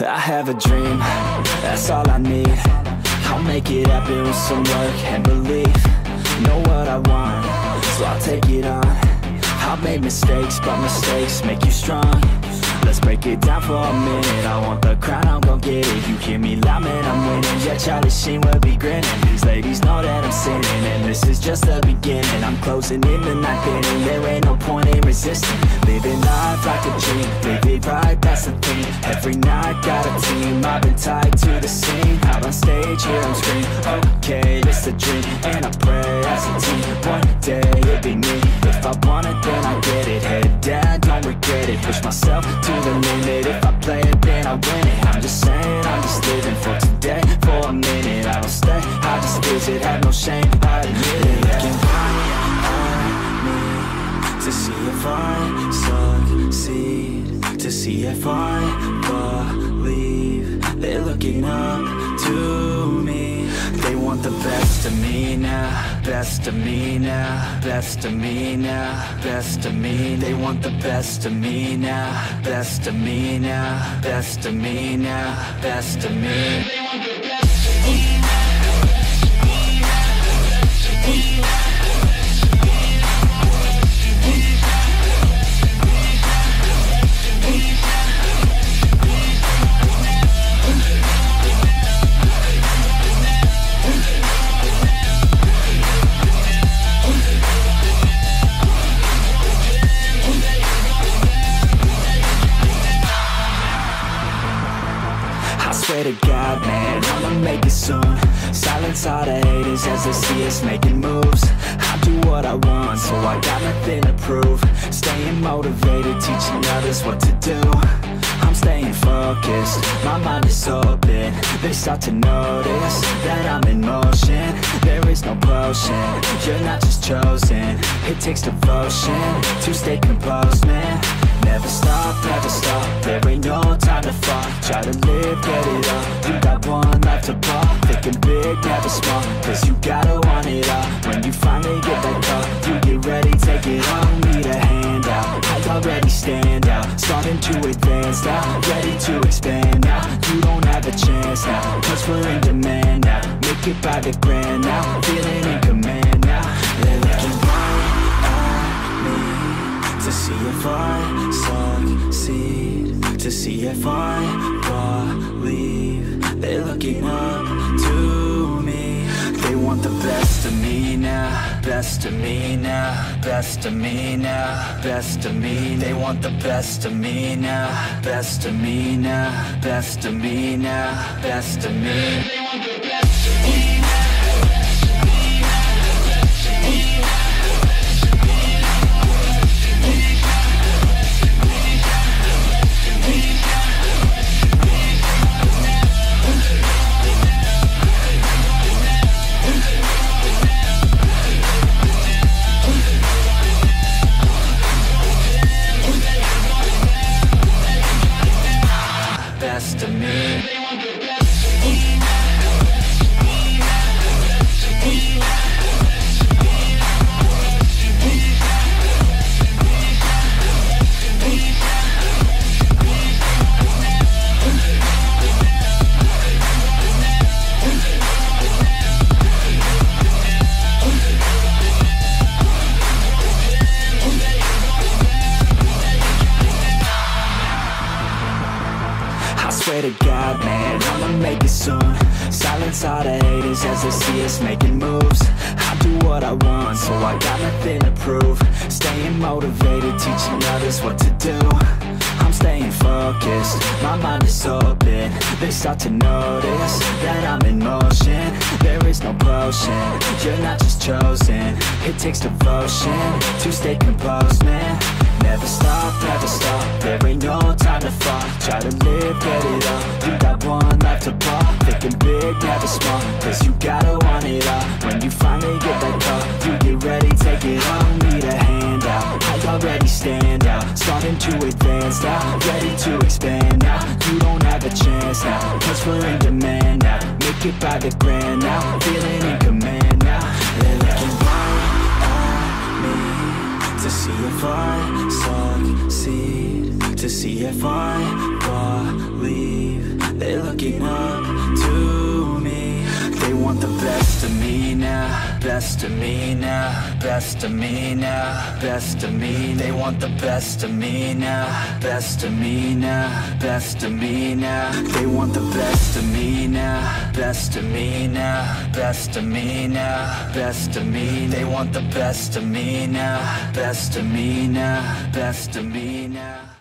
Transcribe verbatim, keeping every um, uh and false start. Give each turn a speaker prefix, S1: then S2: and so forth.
S1: I have a dream, that's all I need. I'll make it happen with some work and belief. Know what I want, so I'll take it on. I've made mistakes, but mistakes make you strong. Let's break it down for a minute. I want the crown, I'm gon' get it. You hear me loud, man, I'm winning. Yeah, Charlie Sheen will be grinning. These ladies know that I'm sinning, and this is just the beginning. I'm closing in the ninth inning. There ain't no point in resisting. Living life like a dream, live it right, that's the thing. Every night got a team, I've been tied to the scene. Out on stage, here I'm screaming, okay, it's a dream. And I pray as a team, one day it'll be me. If I want it, then I get it. Head down, don't regret it. Push myself to the limit. If I play it, then I win it. I'm just saying, I'm just living for today, for a minute. I don't stay, I just visit, have no shame, I admit it. Looking right at me to see if I succeed, to see if I believe. They're looking up to me. They want the best of me now, best of me now, best of me now, best of me. They want the best of me now, best of me now, best of me now, best of me. They want the best of me now. Swear to God, man, I'ma make it soon. Silence all the haters as they see us making moves. I do what I want, so I got nothing to prove. Staying motivated, teaching others what to do. I'm staying focused, my mind is open. They start to notice that I'm in motion. There is no potion, you're not just chosen. It takes devotion to stay composed, man. Never stop, never stop, there ain't no time to fall. Try to live, get it up, you got one life to ball. Thinking big, never small, cause you gotta want it all. When you finally get that call, you get ready, take it on. Need a hand out, I already stand out. Starting to advance now, ready to expand now. You don't have a chance now, cause we're in demand now. Make it by the grand now, feeling in command now. They're looking right at me to see if I succeed, to see if I believe. They're looking up to me. They want the best of me now, best of me now, best of me now, best of me. They want the best of me now, best of me now, best of me now, best of me. They want the best of me now. Best of me. They want the best of me now. Best of me now. Swear to God, man, I'ma make it soon. Silence all the haters as they see us making moves. I do what I want, so I got nothing to prove. Staying motivated, teaching others what to do. I'm staying focused, my mind is open. They start to notice that I'm in motion. There is no potion, you're not just chosen. It takes devotion to stay composed, man. Never stop, never stop, there ain't no time to fall. Try to live, get it up, you got one life to ball. Thinking big, never small, cause you gotta want it all. When you finally get that call, you get ready, take it on. Need a hand out, I already stand out. Starting to advance now, ready to expand now. You don't have a chance now, cause we're in demand now. Make it by the grand now, feeling in command now. They're looking right at me to see if I succeed, to see if I believe. they're looking up to me. They want the best of me now, best of me now, best of me now, best of me. They want the best of me now, best of me now, best of me now. They want the best of me now, best of me now, best of me now, best of me. They want the best of me now, best of me now, best of me now.